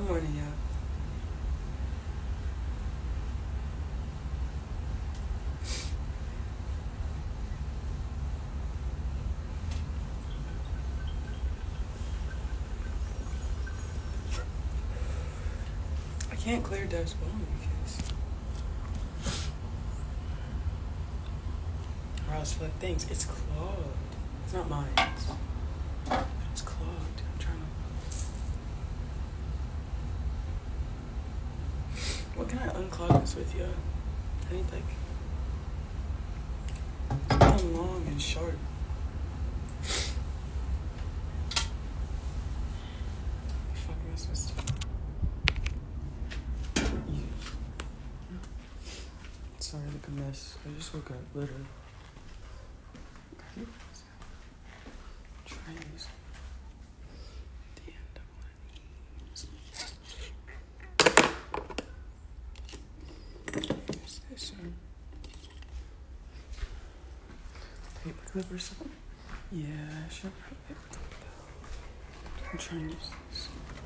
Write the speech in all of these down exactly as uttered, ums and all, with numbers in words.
Good morning, y'all. I can't clear Dev's phone because or else like things. It's clogged. It's not mine. It's, it's clogged. I'm trying to. What can I unclog this with, yo? I need like something long and sharp. Fuck am I supposed to? Sorry, look a mess. I just woke up, literally. Try these. Damn, double knees. What's this one? Paper clip or something? Yeah, I should put paper clip. I'm trying to use this.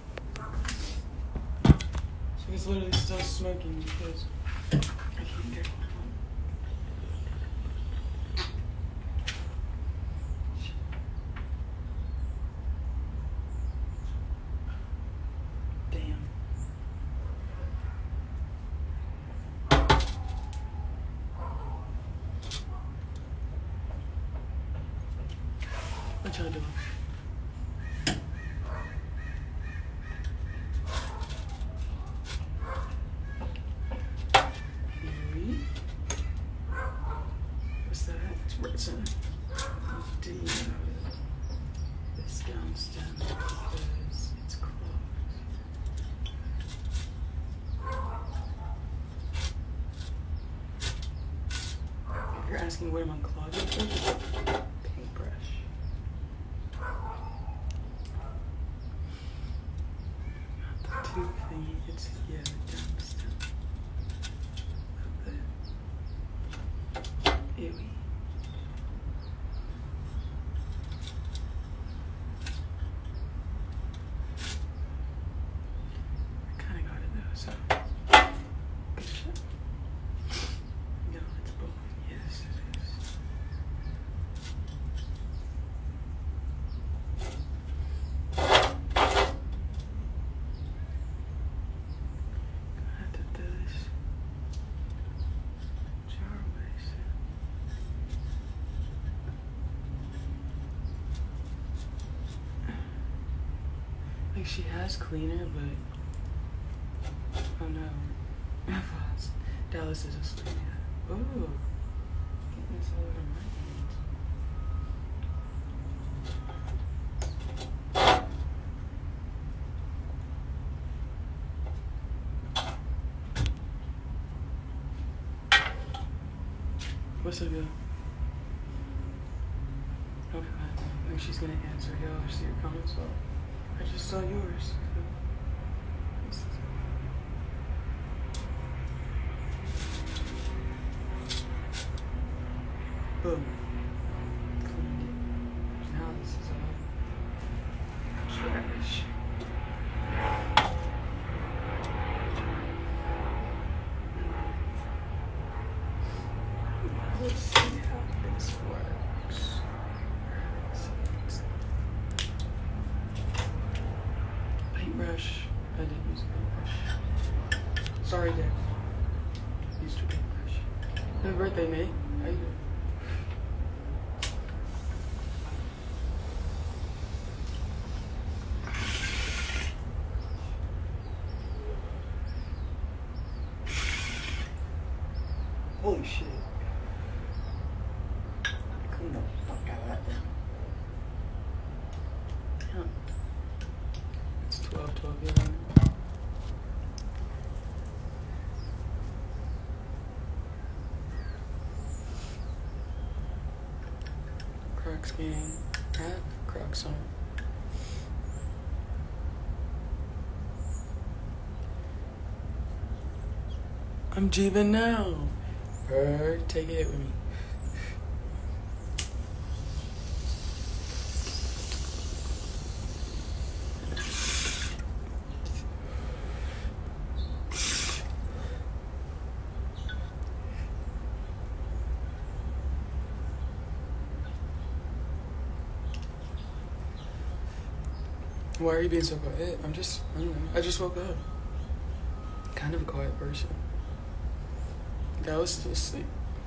So it's literally still smoking because I can't get it. What y'all doing? Mary? What's that? It's Britain. Do you know this down stem because it's closed? If you're asking what am I clogging with, paintbrush. Tube thingy, it's yeah, down stem. Ew. I kinda got it though, so good shit. No, it's both. Yes, it is. Like she has cleaner, but oh no, Dallas is asleep. Yeah. Ooh, getting this all over my hands. What's up, yo? Okay, I think she's gonna answer. Yo, I see your comments. So I just saw yours. Boom. Cleaned it. Now this is all trash. Let's see how this works. Paintbrush. I didn't use a paintbrush. Sorry, Dave. Used a paintbrush. Happy birthday, mate. How you doing? Holy shit. Clean the fuck out of that thing. Damn. It's twelve twelve, yeah. Crocs gang. I have Crocs on. I'm Jeebin now. Her, take it with me. Why are you being so quiet? I'm just, I don't know. I just woke up. Kind of a quiet person. I was still asleep.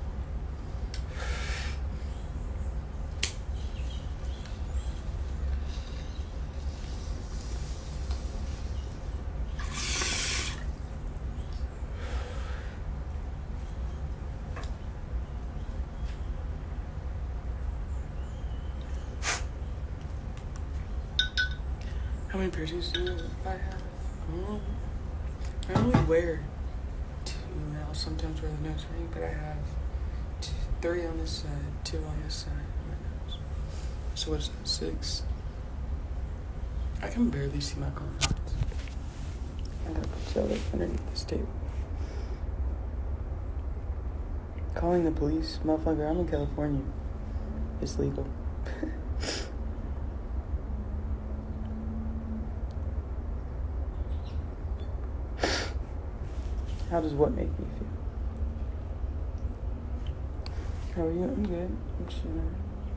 How many piercings do I have? Um, I only wear two now. Sometimes wear the nose ring, but I have two, three on this side, two on this side on my nose. So what is that? Six. I can barely see my comments. I gotta put y'all like underneath this table. Calling the police, motherfucker. I'm in California. It's legal. How does what make me feel? How are you? I'm good. I'm chilling.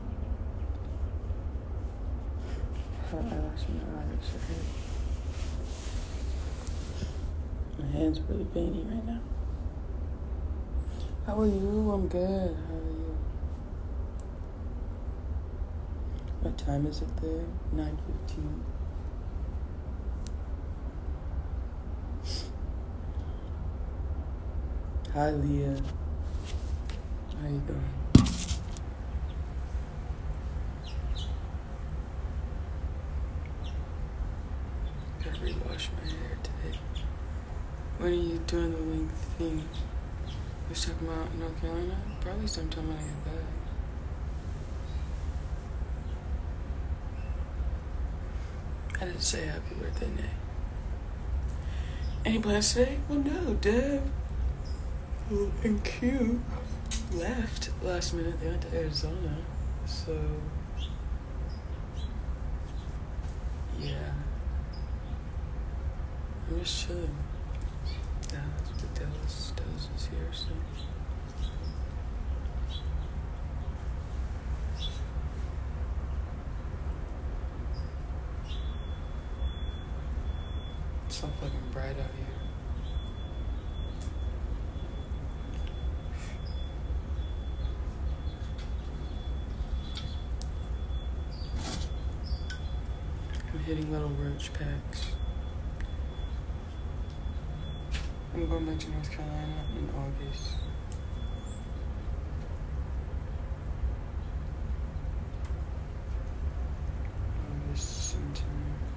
Hot eyelash in my eyes. Okay. My hands are really veiny right now. How are you? I'm good. How are you? What time is it there? nine fifteen. Hi, Leah. How you doing? Gotta rewash my hair today. When are you doing the link thing? You was talking about North Carolina? Probably sometime when I get back. I didn't say happy birthday, Nay. Any plans today? Well, no, Deb. And Q left last minute. They went to Arizona. So, yeah. I'm just chilling. Yeah, the Dallas, Dallas is here, so. It's so fucking bright out here. I'm hitting little roach packs. I'm going back to North Carolina in August. August sometime.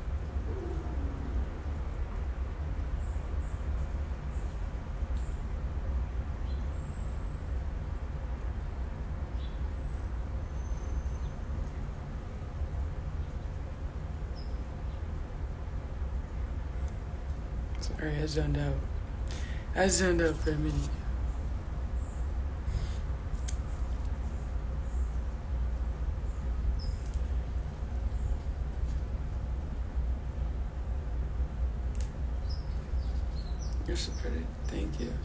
Sorry, I zoned out. I zoned out for a minute. You're so pretty. Thank you.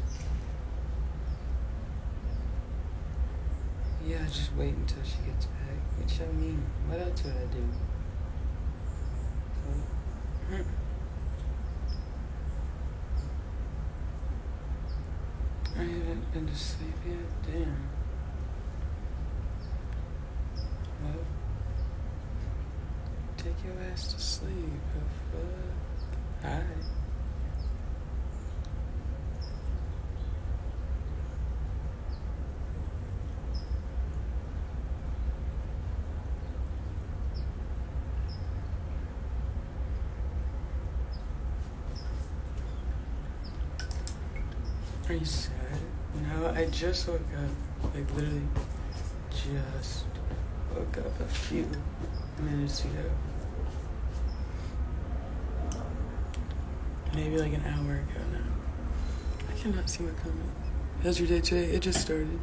Yeah, just wait until she gets back. Which I mean, what else would I do? So, hmm. I haven't been to sleep yet? Damn. Well, take your ass to sleep. Oh, fuck. Alright. Are you sad? No, I just woke up. Like, literally just woke up a few minutes ago. Maybe like an hour ago now. I cannot see my comment. How's your day today? It just started.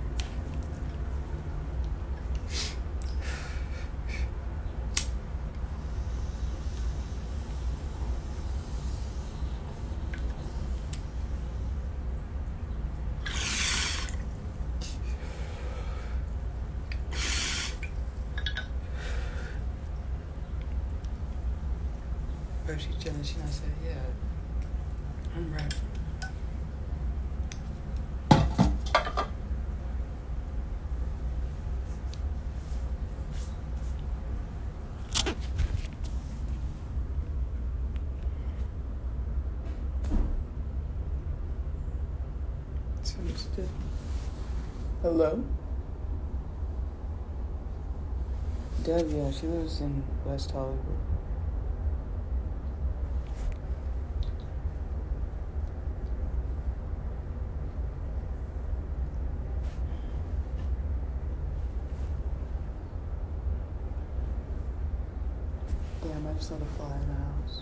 But she's chilling. She not said, yeah, I'm right. It's understood. Hello? Deb, yeah, she lives in West Hollywood. Damn, I just saw the fly in the house.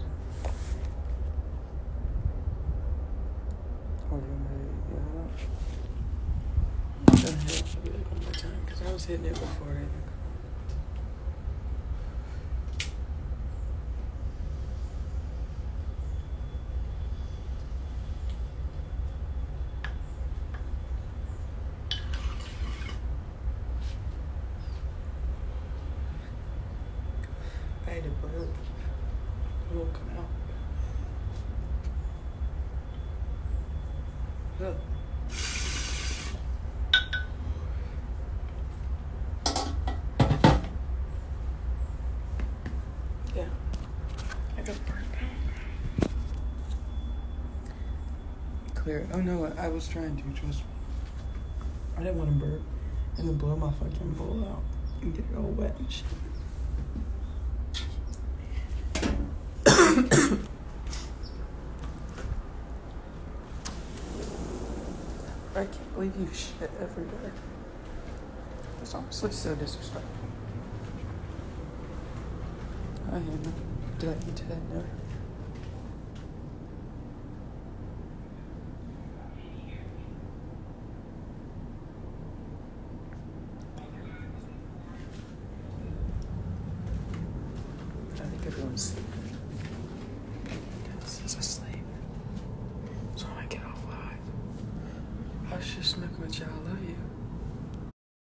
Or you may, yeah, I don't. I'm gonna hit it maybe like one more time because I was hitting it before. I think. I had to burp. It won't come out. Ugh. Yeah. I got burnt out. Clear it. Oh no, I was trying to, trust me. I didn't want to burp and then blow my fucking bowl out and get it all wet and shit. I can't believe you shit every day. It's honestly so disrespectful. I am. Did I eat today? No. I think everyone's sleeping.